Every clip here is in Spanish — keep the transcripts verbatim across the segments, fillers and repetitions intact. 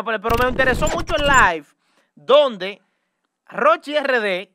Mira, pero, pero me interesó mucho el live donde Rochi R D,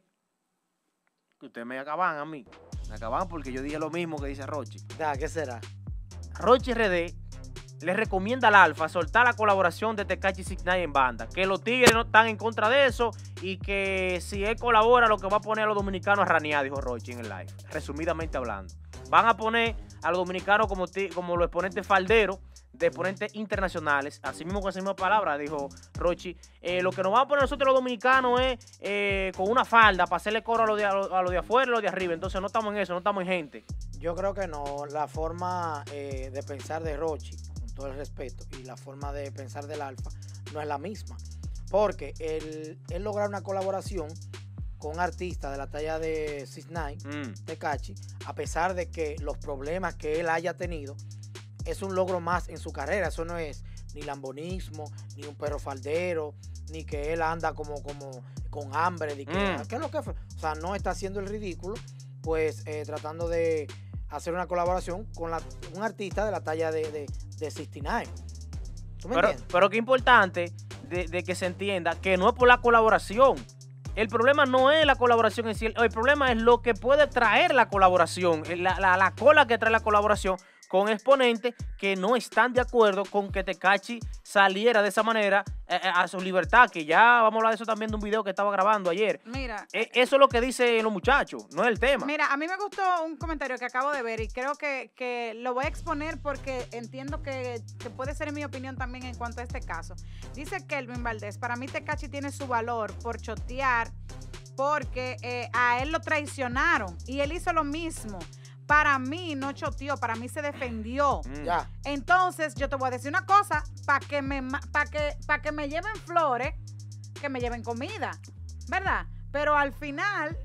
que ustedes me acaban a mí, me acaban porque yo dije lo mismo que dice Rochi. Ya, ¿qué será? Rochi R D le recomienda al Alfa soltar la colaboración de Tekashi six nine en banda, que los tigres no están en contra de eso y que si él colabora lo que va a poner a los dominicanos a ranear, dijo Rochi en el live, resumidamente hablando. Van a poner a los dominicanos como, como los exponentes falderos de exponentes internacionales, así mismo con esa misma palabra, dijo Rochi. Eh, lo que nos van a poner nosotros los dominicanos es eh, con una falda para hacerle coro a los de, a lo, a lo de afuera y a los de arriba, entonces no estamos en eso, no estamos en gente. Yo creo que no, la forma eh, de pensar de Rochi, con todo el respeto, y la forma de pensar del Alfa no es la misma, porque él, él lograr una colaboración con un artista de la talla de six nine, mm. Tekashi, a pesar de que los problemas que él haya tenido, es un logro más en su carrera. Eso no es ni lambonismo, ni un perro faldero, ni que él anda como, como con hambre. De que, mm. ¿Qué es lo que fue? O sea, no está haciendo el ridículo, pues eh, tratando de hacer una colaboración con la, un artista de la talla de, de, de sesenta y nueve. ¿Tú me pero, entiendes? Pero qué importante de, de que se entienda que no es por la colaboración. El problema no es la colaboración en sí, el problema es lo que puede traer la colaboración, la, la, la cola que trae la colaboración con exponentes que no están de acuerdo con que Tekashi saliera de esa manera eh, a su libertad, que ya vamos a hablar de eso también de un video que estaba grabando ayer. Mira. Eh, eso es lo que dicen los muchachos, no es el tema. Mira, a mí me gustó un comentario que acabo de ver y creo que, que lo voy a exponer porque entiendo que, que puede ser mi opinión también en cuanto a este caso. Dice Kelvin Valdés, para mí Tekashi tiene su valor por chotear porque eh, a él lo traicionaron y él hizo lo mismo. Para mí no choteó, para mí se defendió. Mm. Ya. Entonces, yo te voy a decir una cosa, para que, me, pa que, pa que me lleven flores, que me lleven comida, ¿verdad? Pero al final,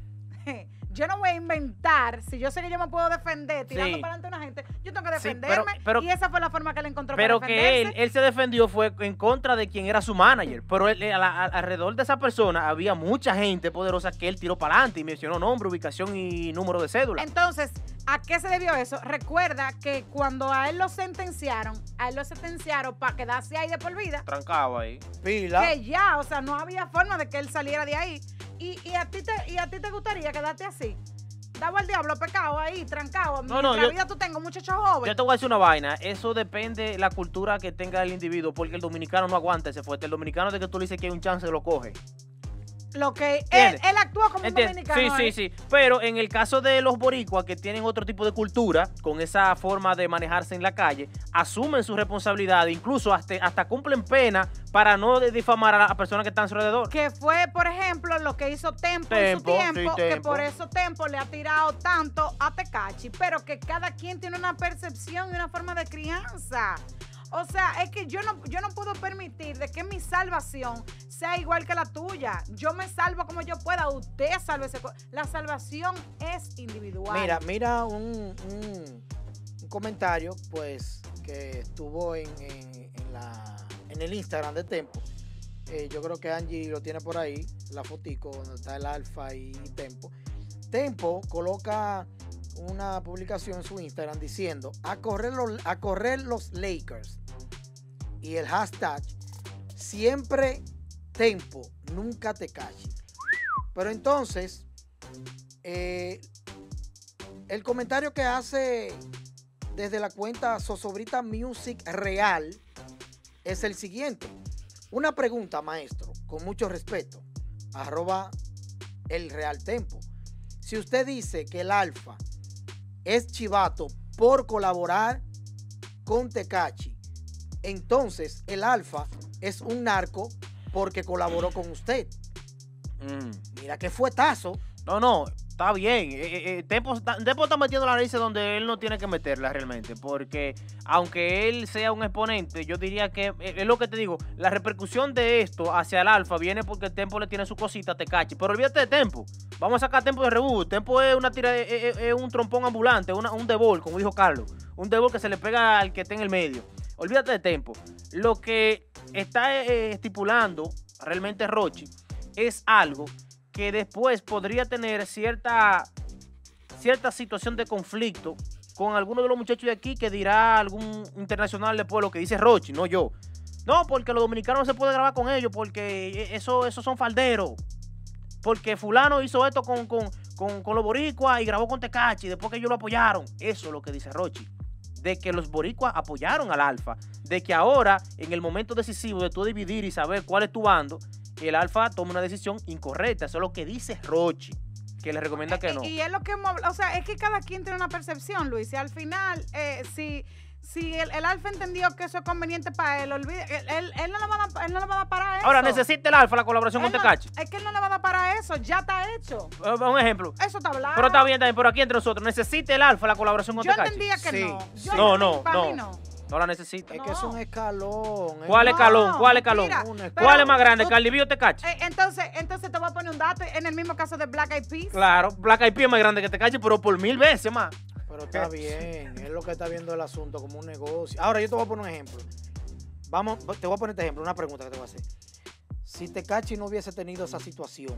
yo no voy a inventar, si yo sé que yo me puedo defender tirando sí. para adelante a una gente, yo tengo que sí, defenderme, pero, pero, y esa fue la forma que él encontró pero para defenderse. Pero que él, él se defendió fue en contra de quien era su manager, pero él, a la, a, alrededor de esa persona había mucha gente poderosa que él tiró para adelante y mencionó nombre, ubicación y número de cédula. Entonces, ¿a qué se debió eso? Recuerda que cuando a él lo sentenciaron, a él lo sentenciaron para quedarse ahí de por vida. Trancado ahí. Pila. Que ya, o sea, no había forma de que él saliera de ahí. Y, y, a, ti te, y a ti te gustaría quedarte así. Daba al diablo pecado ahí, trancado. No, no, en la vida tú tengo muchachos jóvenes. Yo te voy a decir una vaina. Eso depende de la cultura que tenga el individuo, porque el dominicano no aguanta ese fuerte. El dominicano de que tú le dices que hay un chance lo coge. Lo que él, él actuó como ¿Entiendes? un dominicano. Sí, ¿eh? sí, sí. Pero en el caso de los boricuas que tienen otro tipo de cultura, con esa forma de manejarse en la calle, asumen su responsabilidad, incluso hasta, hasta cumplen pena para no difamar a la persona que está a su alrededor. Que fue, por ejemplo, lo que hizo Tempo, Tempo en su tiempo, sí, que Tempo. por eso Tempo le ha tirado tanto a Tekashi, pero que cada quien tiene una percepción y una forma de crianza. O sea, es que yo no, yo no puedo permitir de que mi salvación sea igual que la tuya. Yo me salvo como yo pueda, usted sálvese. La salvación es individual. Mira, mira un, un, un comentario, pues, que estuvo en, en, en, la, en el Instagram de Tempo. Eh, yo creo que Angie lo tiene por ahí, la fotico, donde está el Alfa y Tempo. Tempo coloca una publicación en su Instagram diciendo a correr los, a correr los Lakers y el hashtag siempre Tempo, nunca Tekashi. Pero entonces eh, el comentario que hace desde la cuenta Zozobrita Music Real es el siguiente. Una pregunta, maestro, con mucho respeto, arroba el Real Tempo. Si usted dice que el Alfa es chivato por colaborar con Tekashi, entonces el Alfa es un narco porque colaboró con usted. Mm. Mira qué fuetazo. No, no, está bien. Eh, eh, Tempo, Tempo está metiendo la nariz donde él no tiene que meterla realmente, porque aunque él sea un exponente, yo diría que, eh, es lo que te digo, la repercusión de esto hacia el Alfa viene porque Tempo le tiene su cosita a Tekashi, pero olvídate de Tempo. Vamos a sacar Tempo de rebú. Tempo es una tira, es, es un trompón ambulante, una, un debol, como dijo Carlos, un debol que se le pega al que está en el medio. Olvídate de Tempo. Lo que está eh, estipulando realmente Rochi es algo que después podría tener cierta, cierta situación de conflicto con alguno de los muchachos de aquí que dirá algún internacional después lo que dice Rochi, no yo. No, porque los dominicanos no se puede grabar con ellos, porque eso, esos son falderos. Porque fulano hizo esto con, con, con, con los boricuas y grabó con Tekashi después que ellos lo apoyaron. Eso es lo que dice Rochi. De que los boricuas apoyaron al Alfa. De que ahora, en el momento decisivo de tú dividir y saber cuál es tu bando, el Alfa toma una decisión incorrecta. Eso es lo que dice Rochi, que le recomienda que no. Y, y es lo que hemos hablado. O sea, es que cada quien tiene una percepción, Luis. Y al final, eh, si... Si el, el Alfa entendió que eso es conveniente para él, olvide, él, él, él, no le va a, él no le va a dar para eso. Ahora, ¿necesita el Alfa la colaboración él con no, Tekashi? Es que él no le va a dar para eso, ya está hecho. Uh, un ejemplo. Eso está hablado. Pero está bien también, pero aquí entre nosotros, ¿necesita el Alfa la colaboración con Yo Tekashi? entendía que Sí. no. Yo No, entendí, no, para no. mí no. No la necesita. Es No. que es un escalón. ¿Cuál es escalón? ¿Cuál escalón? mira, Un escalón. ¿Cuál pero es más grande, tú- Cardi B o Tekashi? Eh, entonces, entonces te voy a poner un dato. En el mismo caso de Black Eyed Peas. Claro, Black Eyed Peas es más grande que Tekashi, pero por mil veces más. Pero está bien, es lo que está viendo el asunto como un negocio. Ahora yo te voy a poner un ejemplo. Vamos, te voy a poner este ejemplo, una pregunta que te voy a hacer. Si Tekashi no hubiese tenido esa situación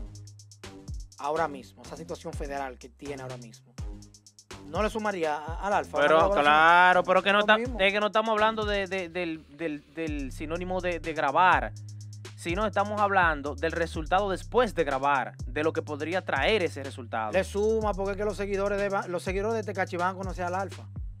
ahora mismo, esa situación federal que tiene ahora mismo, ¿no le sumaría a- al Alfa? Pero ¿Una colaboración? claro, pero que no, Lo está, mismo. es que no estamos hablando de, de- del, del- del sinónimo de, de grabar, sino estamos hablando del resultado después de grabar, de lo que podría traer ese resultado. Le suma porque es que los seguidores de, los seguidores de Tekashi van a conocer al Alfa.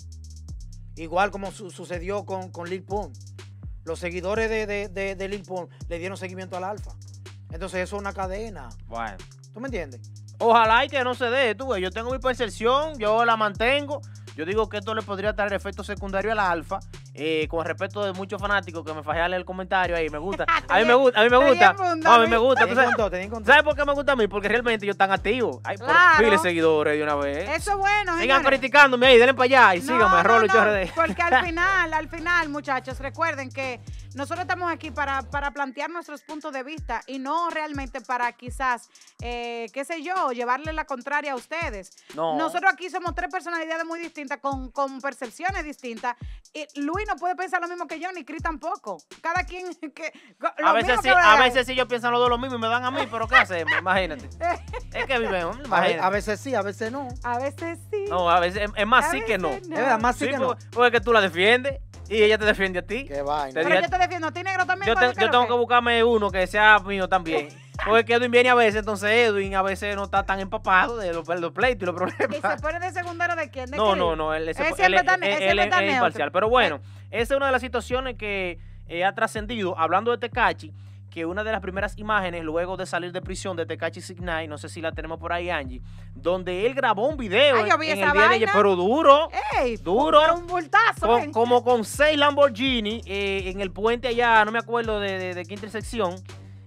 Igual como su- sucedió con, con Lil Pump. Los seguidores de, de, de, de Lil Pump le dieron seguimiento al Alfa. Entonces eso es una cadena. Bueno, ¿Tú me entiendes? ojalá y que no se dé, tú ves, yo tengo mi percepción, yo la mantengo. Yo digo que esto le podría traer efecto secundario al Alfa, eh, con respecto de muchos fanáticos que me fajé a leer el comentario ahí, me gusta. A mí me gusta, a mí me Te gusta. bien No, a mí me gusta. Te ¿Tú di sabes, con todo, te di con todo. ¿sabes por qué me gusta a mí? Porque realmente ellos están activos. Hay por Claro. miles de seguidores de una vez. Eso es bueno, Sigan señores. criticándome ahí, denle para allá y No, síganme, no, Rolo no, y R D. porque al final, al final, muchachos, recuerden que nosotros estamos aquí para, para plantear nuestros puntos de vista y no realmente para quizás, eh, qué sé yo, llevarle la contraria a ustedes. No. Nosotros aquí somos tres personalidades muy distintas, con, con percepciones distintas. Y Luis no puede pensar lo mismo que yo, ni Cris tampoco. Cada quien que... lo A veces, mismo sí, que a habla- veces sí ellos piensan los dos lo mismo y me dan a mí, pero ¿qué hacemos? Imagínate. Es que vivimos, A, ve- imagínate. a veces sí, a veces no. A veces sí. No, a veces es, es más a sí que no. veces Es verdad, más sí, Sí, que no. porque, porque que tú la defiendes y ella te defiende a ti. Qué vaina. Te Pero dije- yo te defiendo. ¿A ti, negro, también? Yo, ¿Cuál te- es yo lo tengo que? que buscarme uno que sea mío también. Porque Edwin viene a veces, entonces Edwin a veces no está tan empapado de los, de los pleitos y los ¿Y se problemas. pone de secundario de quién? ¿De No, Cris? no, no, él, Él ese- él, siempre él- está- él- él él siempre es está es neutro. imparcial. Pero bueno, esa es una de las situaciones que eh, ha trascendido. Hablando de Tekashi, que una de las primeras imágenes luego de salir de prisión de Tekashi six nine, no sé si la tenemos por ahí, Angie, donde él grabó un video Ay, en, yo vi en esa el día de vaina. ayer, pero duro. ¡Ey! Duro. Pero un bultazo, Con- ven. como con seis Lamborghini eh, en el puente allá, no me acuerdo de, de, de qué intersección,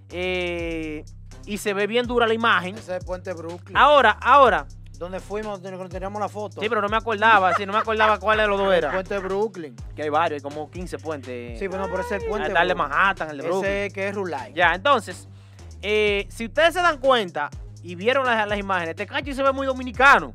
eh, y se ve bien dura la imagen. Ese es Puente Brooklyn. Ahora, ahora, Donde fuimos, donde teníamos la foto. sí, pero no me acordaba, sí, no me acordaba cuál de los dos El era. Puente Brooklyn. Que hay varios, hay como quince puentes. Sí, bueno, pero ese es el puente. Está el de Brooklyn. Manhattan, el de Brooklyn. Ese que es Rulay. Ya, entonces, eh, si ustedes se dan cuenta y vieron las, las imágenes, Tekashi se ve muy dominicano.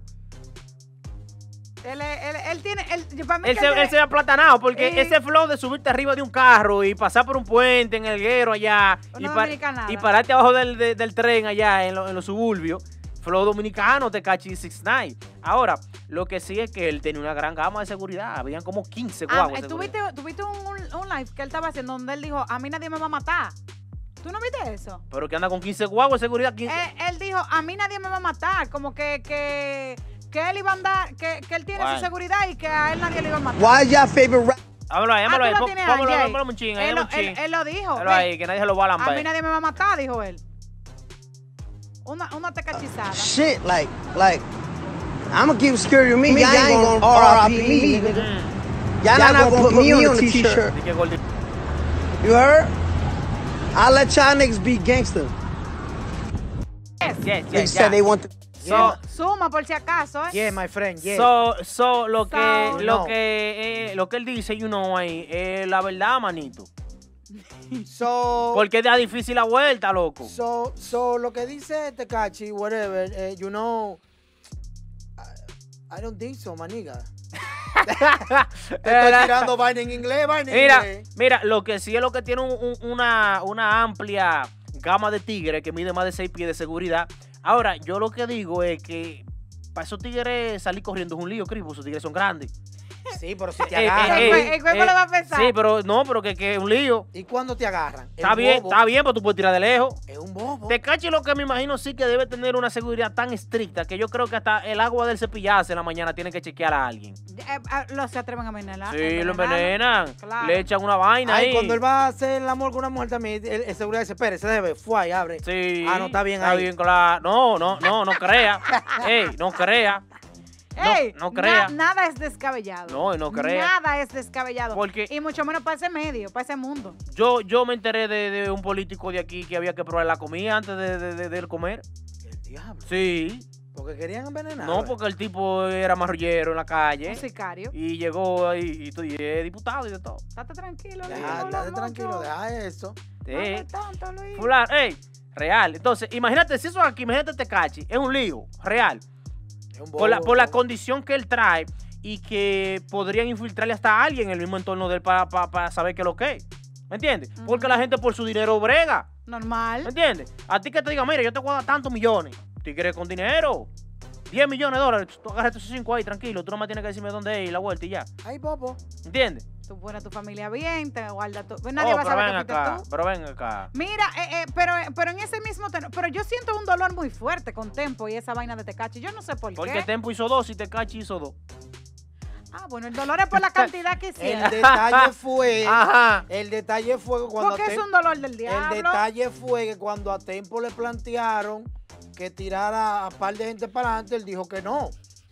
Él, él, él tiene. Él, para mí Él que se, él él se ve aplatanado porque Eh. ese flow de subirte arriba de un carro y pasar por un puente en el guero allá y, Una pa- dominicanada. y pararte abajo del, de- del tren allá en, lo- en los suburbios, flow dominicano, Tekashi six nine. Ahora, lo que sí es que él tenía una gran gama de seguridad, habían como quince Ah, guaguas. eh, de ¿Tuviste, seguridad. tuviste un, un- un live que él estaba haciendo donde él dijo: a mí nadie me va a matar? ¿Tú no viste eso? Pero que anda con quince guaguas de seguridad. quince. Eh, él dijo: a mí nadie me va a matar. Como que, que, que él iba a andar, que, que él tiene Bueno. su seguridad y que a él nadie le iba a matar. Why is your favorite rap? Háblalo ahí, Ah, háblalo tú ahí. lo pon- tienes Póngalo, ahí, Jay. póngalo un ching, ahí, Él, un lo- él, ching. él lo dijo. Háblalo ve, ahí, que nadie se lo va a a mí lamber. nadie me va a matar, dijo él. Una, una tecachizada. Shit, like, like, I'ma keep security with me. Y'all ain't gonna R I P me, nigga. Mm, Y'all not gonna put me on the t-shirt. di que gordito. You heard? I'll let y'all niggas be gangster. Yes, yes, Niggas yes, said they yeah. want the So, Suma por si acaso, ¿eh? Yeah, my friend, yeah. so, so, lo que, So- lo No. que, eh, lo que él dice, you know, ahí, es la verdad, manito. So, Porque da difícil la vuelta, loco. so, so, lo que dice Tekashi, whatever, eh, you know, I, I don't think so, maniga. Te estoy tirando vaina en inglés, vaina en Mira, inglés. mira, lo que sí es lo que tiene un- un- una, una amplia gama de tigres que mide más de seis pies de seguridad. Ahora, yo lo que digo es que para esos tigres salir corriendo es un lío, Cris, porque esos tigres son grandes. Sí, pero si te Eh, agarran. eh, El eh, cue- el cuerpo eh, lo va a pensar. Sí, pero no, pero que, que es un lío. ¿Y cuándo te agarran? Es Está un bien, bobo. está bien, pero tú puedes tirar de lejos. Es un bobo. Tecachi lo que me imagino sí que debe tener una seguridad tan estricta que yo creo que hasta el agua del cepillarse en la mañana tiene que chequear a alguien. Eh, eh, Los se atreven a envenenar. Sí, lo envenenarlo. envenenan. Claro. Le echan una vaina Ay, ahí. cuando él va a hacer el amor con una mujer también, el, el seguridad dice, espere, se debe, fue y abre. Sí. Ah, no, está bien Está ahí. bien, claro. No, no, no, no crea. Ey, no crea. No, Ey, no crea. na- nada es descabellado. No, no crea. Nada es descabellado. Porque- Y mucho menos para ese medio, para ese mundo. Yo, yo me enteré de, de un político de aquí que había que probar la comida antes de, de, de- de él comer. El diablo. Sí. Porque querían envenenar. No, porque el tipo era marrullero en la calle. Un sicario. Y llegó ahí y, tú- y es diputado y de todo. Estate tranquilo, Luis. Deja, no estate habla tranquilo, mucho. deja eso. Sí. No hables tanto, Luis. Fulano, ey, real. Entonces, imagínate, si eso aquí, imagínate Tecachi, es un lío, real. Es un bobo, Por la, por la bobo. condición que él trae y que podrían infiltrarle hasta a alguien en el mismo entorno de él para, para, para saber qué es lo que es. ¿Me entiendes? Porque la gente por su dinero brega. ¿Me Normal. entiendes? A ti que te diga, mira, yo te voy a dar tantos millones. Tigre con dinero. diez millones de dólares. Tú agarras tus cinco ahí, tranquilo. Tú nomás tienes que decirme dónde es y la vuelta y ya. Ay, bobo. ¿Entiendes? Tú pones a tu familia bien, te guardas tu... Nadie Oh, va a pero saber ven que fuiste acá, tú. pero ven acá. Mira, eh, eh, pero, pero en ese mismo tenor, pero yo siento un dolor muy fuerte con Tempo y esa vaina de Tecachi. Yo no sé por Porque qué. Tempo hizo dos y Tecachi hizo dos. Ah, bueno, el dolor es por la cantidad que El hicieron. detalle fue. Ajá. El detalle fue que cuando. Porque a es Tem- un dolor del el diablo. detalle fue que cuando a Tempo le plantearon que tirara a par de gente para adelante, él dijo que no.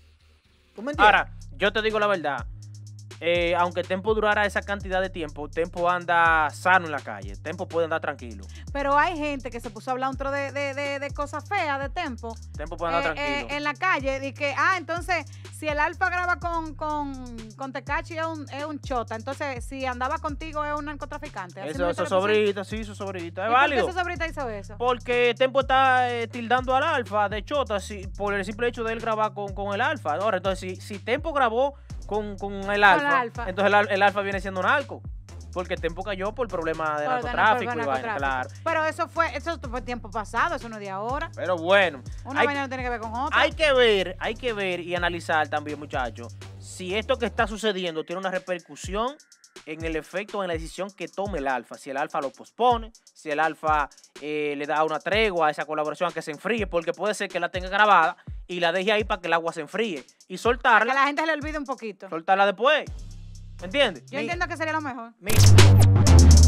¿Tú me entiendes? Ahora, yo te digo la verdad. Eh, aunque Tempo durara esa cantidad de tiempo, Tempo anda sano en la calle. Tempo puede andar tranquilo. Pero hay gente que se puso a hablar otro de, de, de, de cosas feas de Tempo. Tempo puede andar eh, tranquilo. eh, en la calle, y que, ah, entonces, si el Alfa graba con, con, con Tecachi es un, es un chota, entonces, si andaba contigo es un narcotraficante. Así Eso, mismo eso te lo pusieron. sobrita, sí, eso sobrita. ¿Y Es por qué válido. esa sobrita hizo eso? Porque Tempo está eh, tildando al Alfa de chota si, por el simple hecho de él grabar con, con el Alfa. Ahora, entonces, si, si Tempo grabó con, con el Alfa, Alfa. entonces el, al- el Alfa viene siendo narco. Porque Tempo cayó por problemas de Por- narcotráfico por y vaina, claro. narcotráfico. Pero eso fue, eso fue tiempo pasado, eso no es de ahora. Pero bueno, Una hay, vaina no tiene que ver con otra. hay que ver, hay que ver y analizar también, muchachos, si esto que está sucediendo tiene una repercusión en el efecto, en la decisión que tome el Alfa. Si el Alfa lo pospone, si el Alfa eh, le da una tregua a esa colaboración a que se enfríe, porque puede ser que la tenga grabada y la deje ahí para que el agua se enfríe y Para que soltarla, la gente se le olvide un poquito. soltarla después. ¿Me entiendes? Yo entiendo que sería lo mejor. Mira.